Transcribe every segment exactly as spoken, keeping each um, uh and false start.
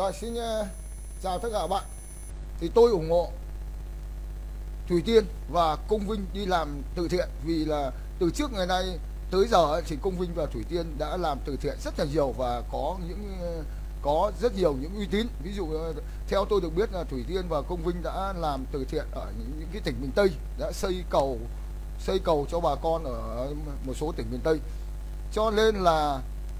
Rồi xin uh, chào tất cả các bạn. Thì tôi ủng hộ Thủy Tiên và Công Vinh đi làm từ thiện, vì là từ trước ngày nay tới giờ ấy, thì Công Vinh và Thủy Tiên đã làm từ thiện rất là nhiều và có những có rất nhiều những uy tín. Ví dụ theo tôi được biết là Thủy Tiên và Công Vinh đã làm từ thiện ở những, những cái tỉnh miền Tây, đã xây cầu xây cầu cho bà con ở một số tỉnh miền Tây. Cho nên là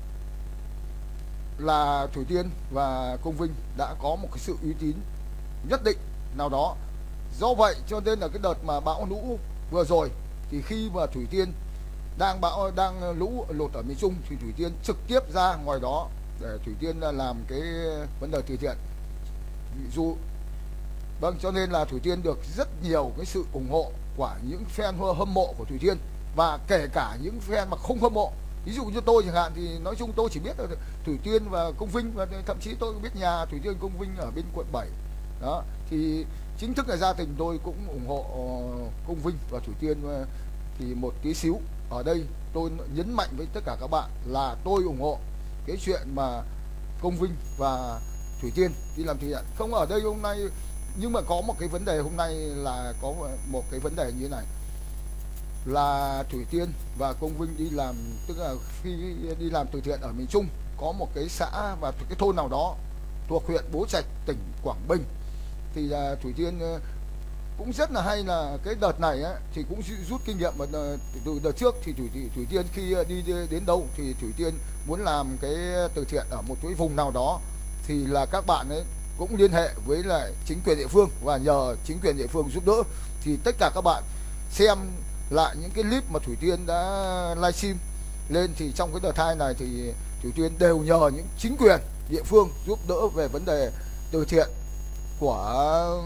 là Thủy Tiên và Công Vinh đã có một cái sự uy tín nhất định nào đó. Do vậy cho nên là cái đợt mà bão lũ vừa rồi, thì khi mà Thủy Tiên đang bão đang lũ lụt ở miền Trung thì Thủy Tiên trực tiếp ra ngoài đó để Thủy Tiên làm cái vấn đề từ thiện. Ví dụ vâng, cho nên là Thủy Tiên được rất nhiều cái sự ủng hộ của những fan hâm mộ của Thủy Tiên, và kể cả những fan mà không hâm mộ. Ví dụ như tôi chẳng hạn, thì nói chung tôi chỉ biết là Thủy Tiên và Công Vinh, và thậm chí tôi biết nhà Thủy Tiên Công Vinh ở bên quận bảy đó. Thì chính thức là gia đình tôi cũng ủng hộ Công Vinh và Thủy Tiên. Thì một tí xíu ở đây tôi nhấn mạnh với tất cả các bạn là tôi ủng hộ cái chuyện mà Công Vinh và Thủy Tiên đi làm từ thiện. Không ở đây hôm nay, nhưng mà có một cái vấn đề hôm nay là có một cái vấn đề như thế này, là Thủy Tiên và Công Vinh đi làm, tức là khi đi làm từ thiện ở miền Trung, có một cái xã và cái thôn nào đó thuộc huyện Bố Trạch, tỉnh Quảng Bình. Thì là Thủy Tiên cũng rất là hay, là cái đợt này á, thì cũng rút kinh nghiệm. Mà từ đợt trước thì Thủy, Thủy Tiên khi đi đến đâu thì Thủy Tiên muốn làm cái từ thiện ở một cái vùng nào đó, thì là các bạn ấy cũng liên hệ với lại chính quyền địa phương và nhờ chính quyền địa phương giúp đỡ. Thì tất cả các bạn xem lại những cái clip mà Thủy Tiên đã livestream lên, thì trong cái đợt hai này thì Thủy Tiên đều nhờ những chính quyền địa phương giúp đỡ về vấn đề từ thiện của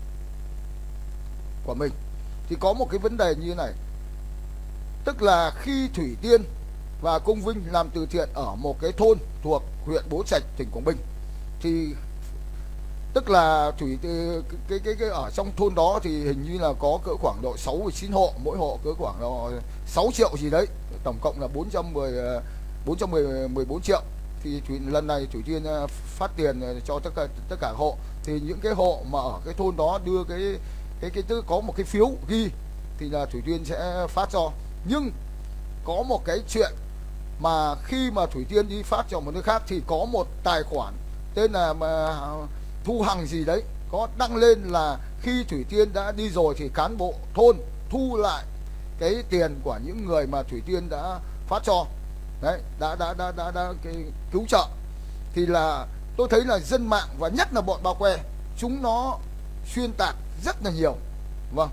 của mình. Thì có một cái vấn đề như thế này, tức là khi Thủy Tiên và Công Vinh làm từ thiện ở một cái thôn thuộc huyện Bố Trạch, tỉnh Quảng Bình, thì tức là Thủy cái, cái cái cái ở trong thôn đó thì hình như là có cỡ khoảng độ sáu mươi chín hộ, mỗi hộ cỡ khoảng độ sáu triệu gì đấy, tổng cộng là bốn trăm mười bốn triệu. Thì Thủy, lần này Thủy Tiên phát tiền cho tất cả tất cả hộ. Thì những cái hộ mà ở cái thôn đó đưa cái cái cái tức có một cái phiếu ghi thì là Thủy Tiên sẽ phát cho. Nhưng có một cái chuyện mà khi mà Thủy Tiên đi phát cho một nơi khác, thì có một tài khoản tên là mà Thu Hằng gì đấy có đăng lên là khi Thủy Tiên đã đi rồi thì cán bộ thôn thu lại cái tiền của những người mà Thủy Tiên đã phát cho đấy, đã đã đã đã, đã cái cứu trợ. Thì là tôi thấy là dân mạng và nhất là bọn bao que, chúng nó xuyên tạc rất là nhiều. Vâng,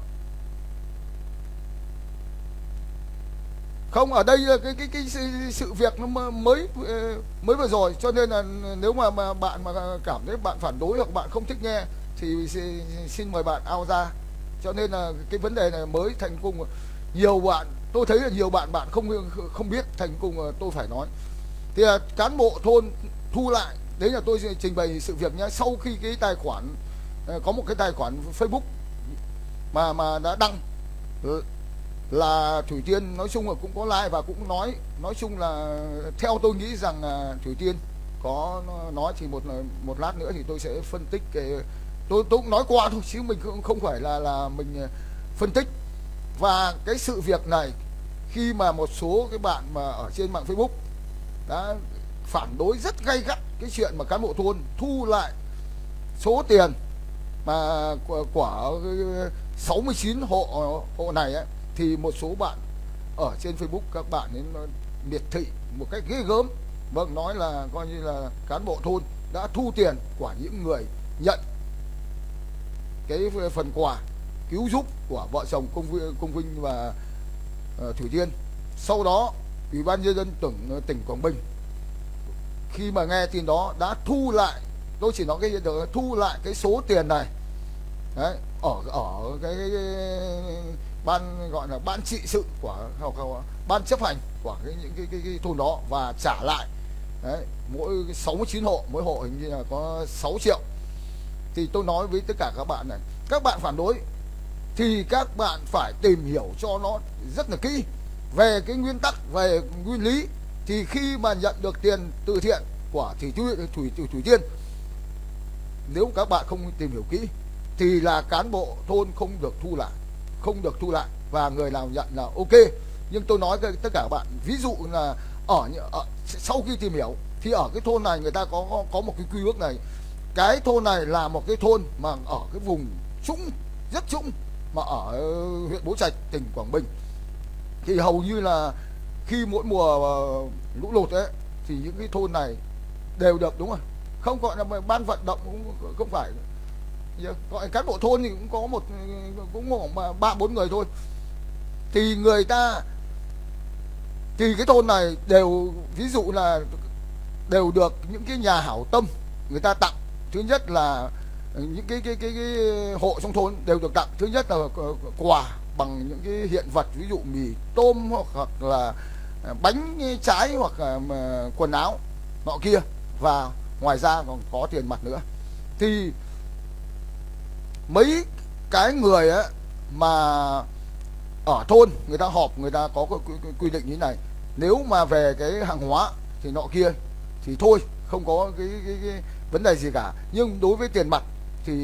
không, ở đây cái cái cái sự việc nó mới mới vừa rồi, cho nên là nếu mà, mà bạn mà cảm thấy bạn phản đối hoặc bạn không thích nghe thì xin mời bạn out ra. Cho nên là cái vấn đề này mới thành cùng nhiều bạn, tôi thấy là nhiều bạn bạn không không biết, thành cùng tôi phải nói. Thì là cán bộ thôn thu lại, đấy là tôi trình bày sự việc nhé. Sau khi cái tài khoản, có một cái tài khoản Facebook mà mà đã đăng là Thủy Tiên nói chung là cũng có like và cũng nói nói chung là theo tôi nghĩ rằng là Thủy Tiên có nói, thì một một lát nữa thì tôi sẽ phân tích cái, tôi tôi cũng nói qua thôi chứ mình không không phải là là mình phân tích. Và cái sự việc này, khi mà một số cái bạn mà ở trên mạng Facebook đã phản đối rất gay gắt cái chuyện mà cán bộ thôn thu lại số tiền mà của, của sáu mươi chín hộ hộ này ấy, thì một số bạn ở trên Facebook các bạn ấy miệt thị một cách ghê gớm. Vâng, nói là coi như là cán bộ thôn đã thu tiền của những người nhận cái phần quà cứu giúp của vợ chồng Công Vinh, Công Vinh và uh, Thủy Tiên. Sau đó Ủy ban nhân dân tỉnh tỉnh Quảng Bình khi mà nghe tin đó đã thu lại, tôi chỉ nói cái hiện tượng thu lại cái số tiền này đấy, ở ở cái, cái, cái ban gọi là ban trị sự của hoặc, hoặc, ban chấp hành của cái những cái, cái, cái thôn đó, và trả lại đấy, mỗi sáu mươi chín hộ, mỗi hộ hình như là có sáu triệu. Thì tôi nói với tất cả các bạn này, các bạn phản đối thì các bạn phải tìm hiểu cho nó rất là kỹ về cái nguyên tắc, về nguyên lý. Thì khi mà nhận được tiền từ thiện của Thủy Thủy Thủy, Thủy, Thủy Tiên nếu các bạn không tìm hiểu kỹ thì là cán bộ thôn không được thu lại, không được thu lại, và người nào nhận là ok. Nhưng tôi nói với tất cả các bạn, ví dụ là ở, ở sau khi tìm hiểu thì ở cái thôn này người ta có có, có một cái quy ước này, cái thôn này là một cái thôn mà ở cái vùng trũng, rất trũng, mà ở huyện Bố Trạch, tỉnh Quảng Bình, thì hầu như là khi mỗi mùa lũ lụt ấy thì những cái thôn này đều được, đúng không, không gọi là ban vận động, cũng không phải gọi cán bộ thôn thì cũng có một cũng khoảng ba bốn người thôi, thì người ta thì cái thôn này đều ví dụ là đều được những cái nhà hảo tâm người ta tặng. Thứ nhất là những cái cái cái, cái hộ trong thôn đều được tặng, thứ nhất là quà bằng những cái hiện vật, ví dụ mì tôm hoặc là bánh trái hoặc là quần áo nọ kia, và ngoài ra còn có tiền mặt nữa. Thì mấy cái người ấy mà ở thôn người ta họp, người ta có quy, quy, quy định như này, nếu mà về cái hàng hóa thì nọ kia thì thôi, không có cái, cái, cái vấn đề gì cả. Nhưng đối với tiền mặt thì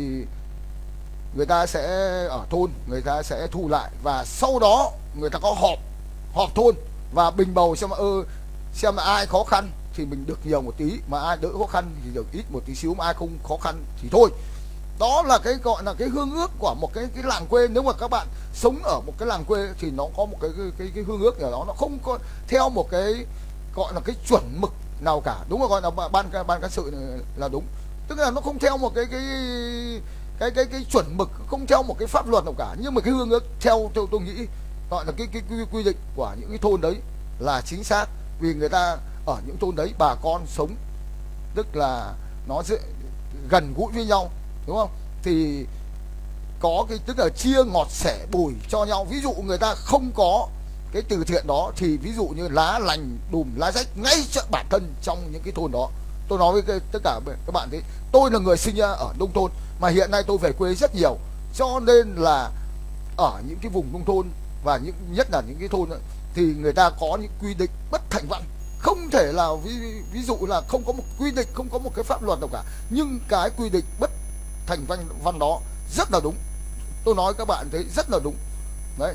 người ta sẽ ở thôn người ta sẽ thu lại, và sau đó người ta có họp họp thôn và bình bầu xem mà ơ xem mà ai khó khăn thì mình được nhiều một tí, mà ai đỡ khó khăn thì được ít một tí xíu, mà ai không khó khăn thì thôi. Đó là cái gọi là cái hương ước của một cái cái làng quê. Nếu mà các bạn sống ở một cái làng quê thì nó có một cái cái cái, cái hương ước ở đó, nó không có theo một cái gọi là cái chuẩn mực nào cả, đúng không? Gọi là ban ban cán sự là đúng, tức là nó không theo một cái cái cái cái cái chuẩn mực, không theo một cái pháp luật nào cả, nhưng mà cái hương ước theo theo tôi nghĩ gọi là cái cái quy, quy định của những cái thôn đấy là chính xác, vì người ta ở những thôn đấy bà con sống tức là nó dễ, gần gũi với nhau, đúng không? Thì có cái tức là chia ngọt sẻ bùi cho nhau. Ví dụ người ta không có cái từ thiện đó thì ví dụ như lá lành đùm lá rách ngay cho bản thân trong những cái thôn đó. Tôi nói với cái, tất cả các bạn thế, tôi là người sinh ra ở nông thôn mà hiện nay tôi về quê rất nhiều, cho nên là ở những cái vùng nông thôn và những nhất là những cái thôn ấy, thì người ta có những quy định bất thành văn, không thể là ví, ví dụ là không có một quy định, không có một cái pháp luật nào cả, nhưng cái quy định bất thành văn văn đó rất là đúng. Tôi nói các bạn thấy rất là đúng đấy.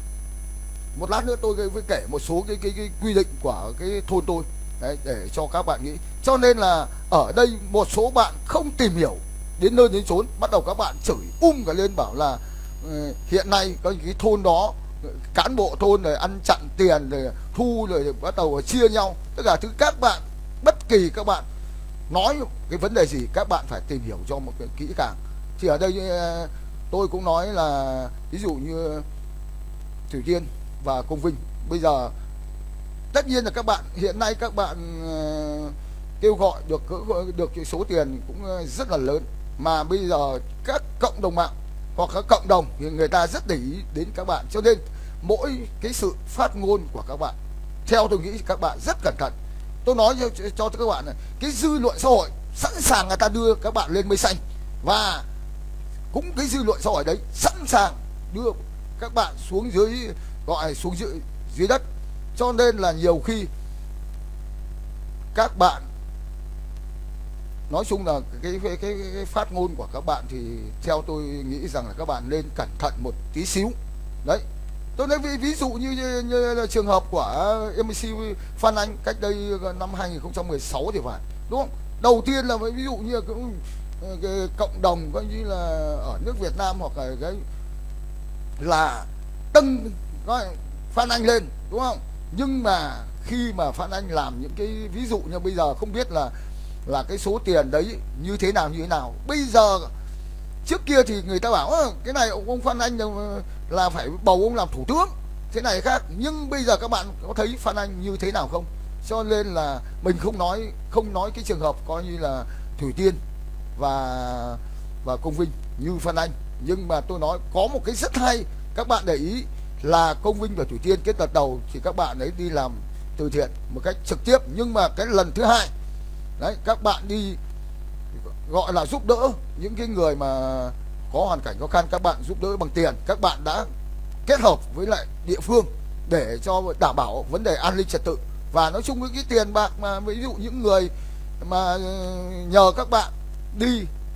Một lát nữa tôi với kể một số cái, cái cái quy định của cái thôn tôi đấy, để cho các bạn nghĩ. Cho nên là ở đây một số bạn không tìm hiểu đến nơi đến chốn, bắt đầu các bạn chửi um cả lên, bảo là uh, hiện nay có cái thôn đó cán bộ thôn rồi ăn chặn tiền rồi thu rồi bắt đầu chia nhau. Tất cả thứ các bạn bất kỳ các bạn nói cái vấn đề gì các bạn phải tìm hiểu cho một cái kỹ càng. Thì ở đây uh, tôi cũng nói là ví dụ như Thủy Tiên và Công Vinh, bây giờ tất nhiên là các bạn hiện nay các bạn uh, kêu gọi được được cái số tiền cũng rất là lớn, mà bây giờ các cộng đồng mạng hoặc các cộng đồng thì người ta rất để ý đến các bạn, cho nên mỗi cái sự phát ngôn của các bạn theo tôi nghĩ các bạn rất cẩn thận. Tôi nói cho, cho các bạn này, cái dư luận xã hội sẵn sàng người ta đưa các bạn lên mây xanh, và cũng cái dư luận xã hội đấy sẵn sàng đưa các bạn xuống dưới, gọi xuống dưới, dưới đất. Cho nên là nhiều khi các bạn nói chung là cái, cái, cái, cái phát ngôn của các bạn thì theo tôi nghĩ rằng là các bạn nên cẩn thận một tí xíu đấy. Tôi nói ví, ví dụ như, như, như là trường hợp của em xê Phan Anh cách đây năm hai nghìn không trăm mười sáu thì phải, đúng không? Đầu tiên là ví dụ như cái, cái cộng đồng coi như là ở nước Việt Nam hoặc là cái là tâng Phan Anh lên, đúng không? Nhưng mà khi mà Phan Anh làm những cái ví dụ như bây giờ không biết là là cái số tiền đấy như thế nào như thế nào. Bây giờ trước kia thì người ta bảo cái này ông Phan Anh là phải bầu ông làm thủ tướng, thế này khác. Nhưng bây giờ các bạn có thấy Phan Anh như thế nào không? Cho nên là mình không nói không nói cái trường hợp coi như là Thủy Tiên và và Công Vinh như Phan Anh, nhưng mà tôi nói có một cái rất hay các bạn để ý là Công Vinh và Thủy Tiên cái đợt đầu thì các bạn ấy đi làm từ thiện một cách trực tiếp, nhưng mà cái lần thứ hai đấy các bạn đi gọi là giúp đỡ những cái người mà có hoàn cảnh khó khăn, các bạn giúp đỡ bằng tiền, các bạn đã kết hợp với lại địa phương để cho đảm bảo vấn đề an ninh trật tự. Và nói chung với cái tiền bạc mà ví dụ những người mà nhờ các bạn đi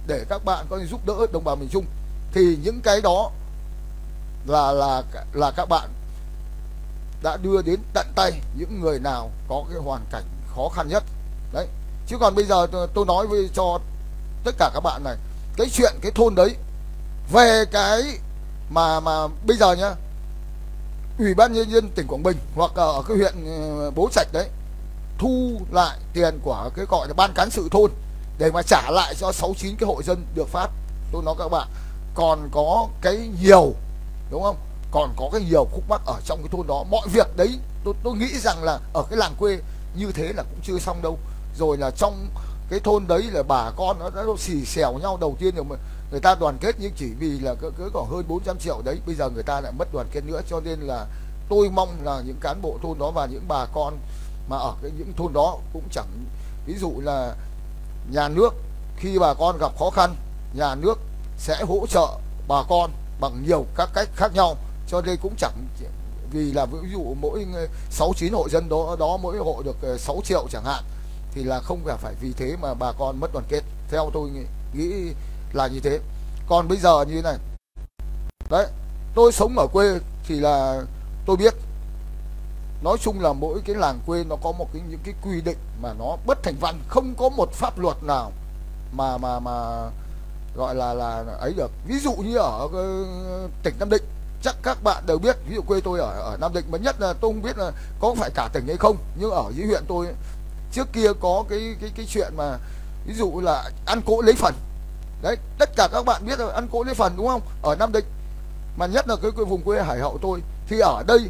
để các bạn có thể giúp đỡ đồng bào miền Trung, thì những cái đó là là là các bạn đã đưa đến tận tay những người nào có cái hoàn cảnh khó khăn nhất đấy. Chứ còn bây giờ tôi nói với cho tất cả các bạn này, cái chuyện cái thôn đấy về cái mà mà bây giờ nhá, Ủy ban nhân dân tỉnh Quảng Bình hoặc ở cái huyện Bố Trạch đấy thu lại tiền của cái gọi là ban cán sự thôn để mà trả lại cho sáu chín cái hộ dân được phát. Tôi nói các bạn còn có cái nhiều, đúng không, còn có cái nhiều khúc mắc ở trong cái thôn đó. Mọi việc đấy tôi, tôi nghĩ rằng là ở cái làng quê như thế là cũng chưa xong đâu. Rồi là trong cái thôn đấy là bà con nó đã xì xèo nhau đầu tiên rồi, mà người ta đoàn kết nhưng chỉ vì là cứ, cứ có hơn bốn trăm triệu đấy, bây giờ người ta lại mất đoàn kết nữa. Cho nên là tôi mong là những cán bộ thôn đó và những bà con mà ở cái những thôn đó cũng chẳng, ví dụ là nhà nước khi bà con gặp khó khăn, nhà nước sẽ hỗ trợ bà con bằng nhiều các cách khác nhau. Cho nên cũng chẳng vì là ví dụ mỗi sáu chín hộ dân đó đó mỗi hộ được sáu triệu chẳng hạn, thì là không phải vì thế mà bà con mất đoàn kết. Theo tôi nghĩ, nghĩ là như thế. Còn bây giờ như thế này đấy, tôi sống ở quê thì là tôi biết, nói chung là mỗi cái làng quê nó có một cái những cái quy định mà nó bất thành văn, không có một pháp luật nào mà mà mà gọi là là ấy được. Ví dụ như ở uh, tỉnh Nam Định, chắc các bạn đều biết, ví dụ quê tôi ở ở Nam Định, mà nhất là tôi không biết là có phải cả tỉnh hay không, nhưng ở dưới huyện tôi trước kia có cái cái cái chuyện mà ví dụ là ăn cỗ lấy phần đấy, tất cả các bạn biết là ăn cỗ lấy phần, đúng không, ở Nam Định. Mà nhất là cái, cái vùng quê Hải Hậu tôi thì ở đây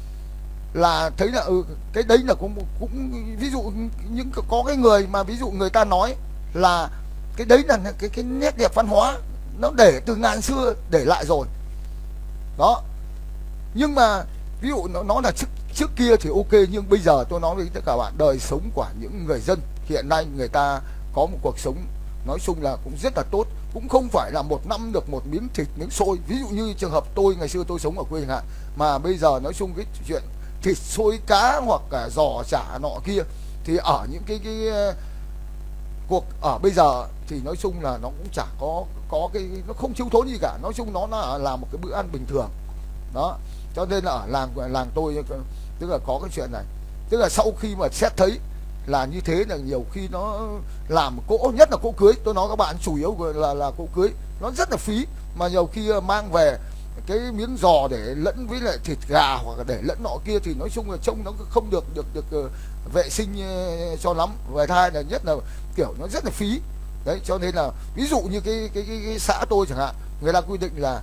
là thấy là ừ, cái đấy là cũng cũng ví dụ những có cái người mà ví dụ người ta nói là cái đấy là cái cái nét đẹp văn hóa nó để từ ngàn xưa để lại rồi đó. Nhưng mà ví dụ nó, nó là trước trước kia thì ok, nhưng bây giờ tôi nói với tất cả bạn, đời sống của những người dân hiện nay người ta có một cuộc sống nói chung là cũng rất là tốt, cũng không phải là một năm được một miếng thịt miếng xôi. Ví dụ như trường hợp tôi ngày xưa tôi sống ở quê chẳng hạn, mà bây giờ nói chung cái chuyện thịt xôi cá hoặc là giò chả nọ kia thì ở những cái cái cuộc ở bây giờ thì nói chung là nó cũng chả có có cái, nó không thiếu thốn gì cả. Nói chung nó là, là một cái bữa ăn bình thường đó. Cho nên là ở làng làng tôi tức là có cái chuyện này, tức là sau khi mà xét thấy là như thế là nhiều khi nó làm cỗ, nhất là cỗ cưới, tôi nói các bạn chủ yếu là là cỗ cưới nó rất là phí, mà nhiều khi mang về cái miếng giò để lẫn với lại thịt gà hoặc là để lẫn nọ kia thì nói chung là trông nó không được được được vệ sinh cho lắm. Về thai là nhất là kiểu nó rất là phí đấy. Cho nên là ví dụ như cái cái, cái, cái xã tôi chẳng hạn, người ta quy định là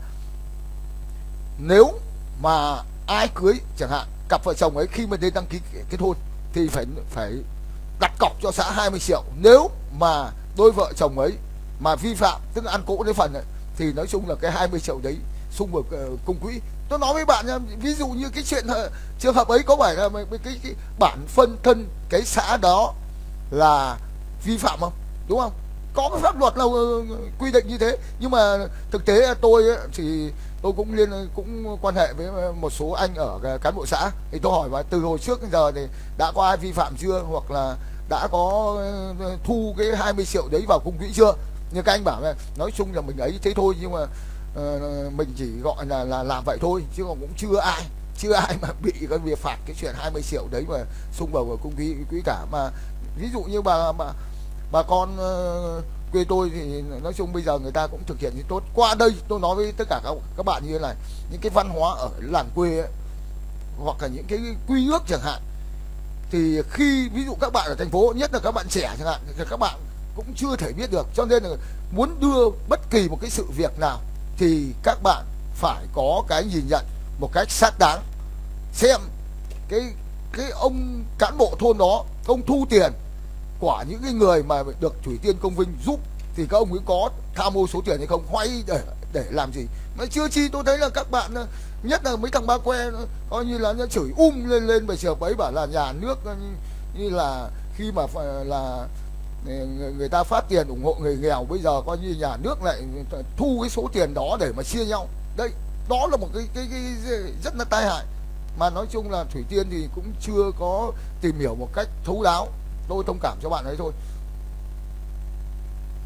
nếu mà ai cưới chẳng hạn, cặp vợ chồng ấy khi mà đến đăng ký cái, cái thôn thì phải phải đặt cọc cho xã hai mươi triệu. Nếu mà đôi vợ chồng ấy mà vi phạm, tức là ăn cỗ lấy phần ấy, thì nói chung là cái hai mươi triệu đấy xung vào công quỹ. Tôi nói với bạn nha, ví dụ như cái chuyện trường hợp ấy có phải là cái, cái, cái bản phân thân cái xã đó là vi phạm không, đúng không? Có cái pháp luật là quy định như thế. Nhưng mà thực tế tôi ấy, thì tôi cũng liên cũng quan hệ với một số anh ở cán bộ xã, thì tôi hỏi và từ hồi trước đến giờ thì đã có ai vi phạm chưa, hoặc là đã có thu cái hai mươi triệu đấy vào công quỹ chưa. Nhưng các anh bảo là nói chung là mình ấy thế thôi, nhưng mà uh, mình chỉ gọi là là làm vậy thôi, chứ còn cũng chưa ai chưa ai mà bị cái việc phạt cái chuyện hai mươi triệu đấy mà xung vào công quỹ quỹ cả. Mà ví dụ như bà bà bà con uh, quê tôi thì nói chung bây giờ người ta cũng thực hiện như tốt. Qua đây tôi nói với tất cả các, các bạn như thế này, những cái văn hóa ở làng quê ấy, hoặc là những cái quy ước chẳng hạn, thì khi ví dụ các bạn ở thành phố, nhất là các bạn trẻ chẳng hạn, thì các bạn cũng chưa thể biết được. Cho nên là muốn đưa bất kỳ một cái sự việc nào thì các bạn phải có cái nhìn nhận một cách xác đáng, xem cái cái ông cán bộ thôn đó ông thu tiền của những cái người mà được Thủy Tiên Công Vinh giúp thì các ông ấy có tham ô số tiền hay không, hoay để để làm gì. Mà chưa chi tôi thấy là các bạn, nhất là mấy thằng ba que coi như là nó chửi um lên lên về chiều ấy, bảo là nhà nước như là khi mà là người ta phát tiền ủng hộ người nghèo, bây giờ coi như nhà nước lại thu cái số tiền đó để mà chia nhau. Đây, đó là một cái cái, cái, cái rất là tai hại. Mà nói chung là Thủy Tiên thì cũng chưa có tìm hiểu một cách thấu đáo. Tôi thông cảm cho bạn ấy thôi.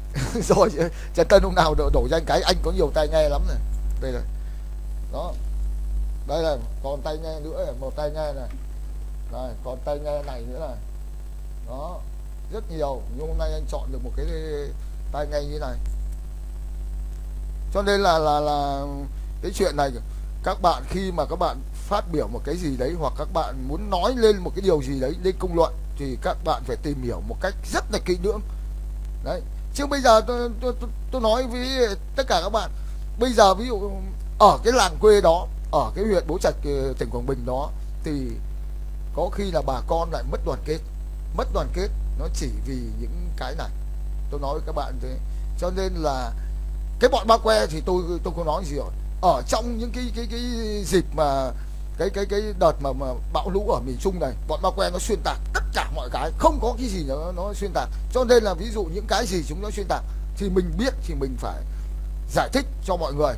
Rồi Trần Tân hôm nào đổ, đổ danh cái anh có nhiều tai nghe lắm này. Đây này. Đó. Đây là còn tai nghe nữa này, một tai nghe này. Đây, còn tai nghe này nữa này. Đó. Rất nhiều, nhưng hôm nay anh chọn được một cái tai nghe như này. Cho nên là là là cái chuyện này, các bạn khi mà các bạn phát biểu một cái gì đấy, hoặc các bạn muốn nói lên một cái điều gì đấy lên công luận, thì các bạn phải tìm hiểu một cách rất là kỹ lưỡng. Đấy. Chứ bây giờ tôi, tôi, tôi, tôi nói với tất cả các bạn, bây giờ ví dụ ở cái làng quê đó, ở cái huyện Bố Trạch tỉnh Quảng Bình đó, thì có khi là bà con lại mất đoàn kết. Mất đoàn kết nó chỉ vì những cái này. Tôi nói với các bạn thế. Cho nên là cái bọn Ba Que thì tôi tôi có nói gì rồi. Ở trong những cái cái cái dịp mà cái cái cái đợt mà, mà bão lũ ở miền Trung này, bọn Ba Que nó xuyên tạc tất cả mọi cái, không có cái gì nữa nó xuyên tạc. Cho nên là ví dụ những cái gì chúng nó xuyên tạc thì mình biết thì mình phải giải thích cho mọi người.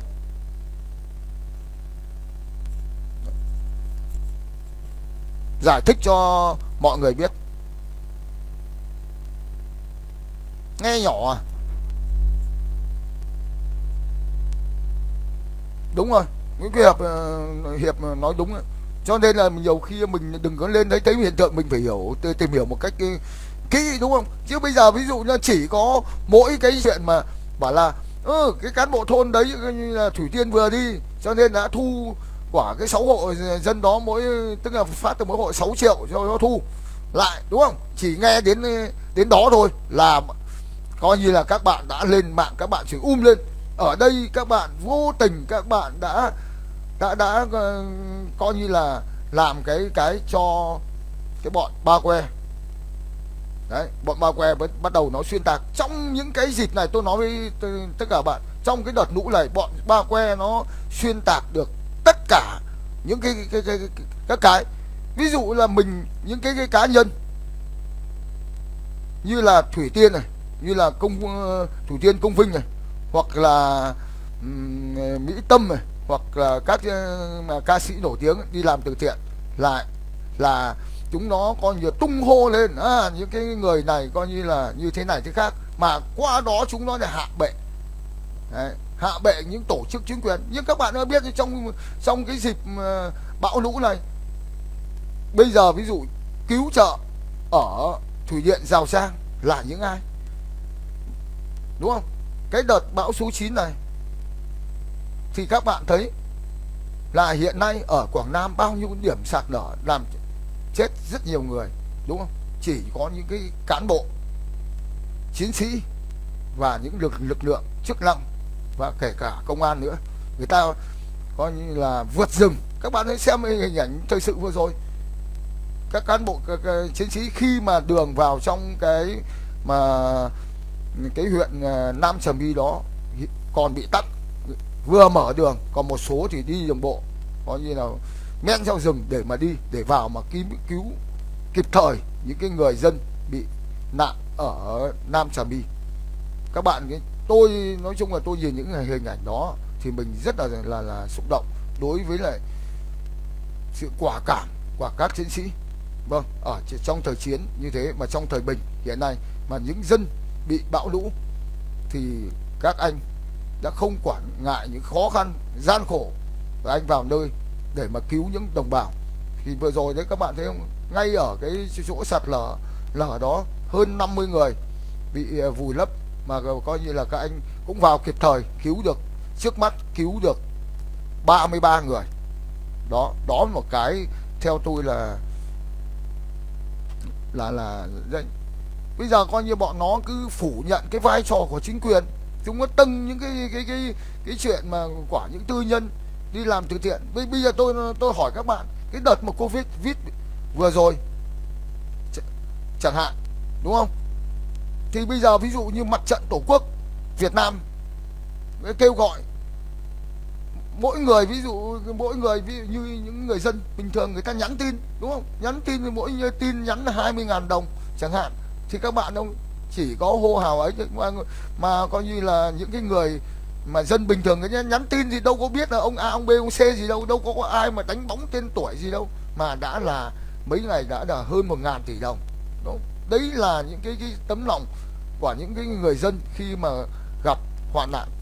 Giải thích cho mọi người biết. Nghe nhỏ à? Đúng rồi, những cái hiệp hiệp nói đúng rồi. Cho nên là nhiều khi mình đừng có lên đấy thấy hiện tượng, mình phải hiểu, tìm hiểu một cách kỹ, đúng không? Chứ bây giờ ví dụ như chỉ có mỗi cái chuyện mà bảo là ừ, cái cán bộ thôn đấy như là Thủy Tiên vừa đi, cho nên đã thu quả cái sáu hộ dân đó, mỗi tức là phát từ mỗi hộ sáu triệu cho nó thu lại, đúng không? Chỉ nghe đến đến đó thôi là coi như là các bạn đã lên mạng, các bạn chỉ um lên. Ở đây các bạn vô tình các bạn đã đã đã uh, coi như là làm cái cái cho cái bọn Ba Que. Đấy, bọn Ba Que bắt đầu nó xuyên tạc trong những cái dịp này. Tôi nói với tất cả bạn, trong cái đợt lũ này bọn Ba Que nó xuyên tạc được tất cả những cái cái cái, cái, cái các cái ví dụ là mình những cái, cái cá nhân như là Thủy Tiên này, như là công uh, Thủy Tiên Công Vinh này, hoặc là um, Mỹ Tâm này, hoặc là các uh, mà ca sĩ nổi tiếng đi làm từ thiện, lại là chúng nó coi như tung hô lên à, những cái người này coi như là như thế này thế khác, mà qua đó chúng nó lại hạ bệ. Đấy, hạ bệ những tổ chức chính quyền. Nhưng các bạn đã biết trong trong cái dịp uh, bão lũ này, bây giờ ví dụ cứu trợ ở thủy điện Rào Trang là những ai, đúng không? Cái đợt bão số chín này thì các bạn thấy là hiện nay ở Quảng Nam bao nhiêu điểm sạt lở làm chết rất nhiều người, đúng không? Chỉ có những cái cán bộ chiến sĩ và những lực lực lượng chức năng và kể cả công an nữa, người ta coi như là vượt rừng. Các bạn hãy xem hình ảnh thời sự vừa rồi, các cán bộ các, các chiến sĩ khi mà đường vào trong cái mà cái huyện Nam Trà My đó còn bị tắc, vừa mở đường, còn một số thì đi đường bộ, coi như là men theo rừng để mà đi, để vào mà cứu cứu kịp thời những cái người dân bị nạn ở Nam Trà My. Các bạn, cái tôi nói chung là tôi nhìn những hình ảnh đó thì mình rất là là là xúc động đối với lại sự quả cảm của các chiến sĩ. Vâng, ở trong thời chiến như thế mà trong thời bình hiện nay mà những dân bị bão lũ thì các anh đã không quản ngại những khó khăn gian khổ và anh vào nơi để mà cứu những đồng bào. Thì vừa rồi đấy các bạn thấy không, ngay ở cái chỗ sạt lở lở đó hơn năm mươi người bị vùi lấp, mà coi như là các anh cũng vào kịp thời cứu được, trước mắt cứu được ba mươi ba người. Đó, đó một cái theo tôi là là là đây. Bây giờ coi như bọn nó cứ phủ nhận cái vai trò của chính quyền, chúng nó tâng những cái cái cái cái chuyện mà của những tư nhân đi làm từ thiện. Bây bây giờ tôi tôi hỏi các bạn, cái đợt mà Covid vít vừa rồi ch chẳng hạn, đúng không? Thì bây giờ ví dụ như Mặt trận Tổ quốc Việt Nam kêu gọi mỗi người, ví dụ mỗi người ví dụ như những người dân bình thường người ta nhắn tin, đúng không? Nhắn tin thì mỗi tin nhắn là hai mươi ngàn đồng chẳng hạn, thì các bạn không chỉ có hô hào ấy mà, mà coi như là những cái người mà dân bình thường cái nhắn tin thì đâu có biết là ông A ông B ông C gì đâu, đâu có, có ai mà đánh bóng tên tuổi gì đâu, mà đã là mấy ngày đã là hơn một ngàn tỷ đồng. Đúng. Đấy là những cái, cái tấm lòng của những cái người dân khi mà gặp hoạn nạn.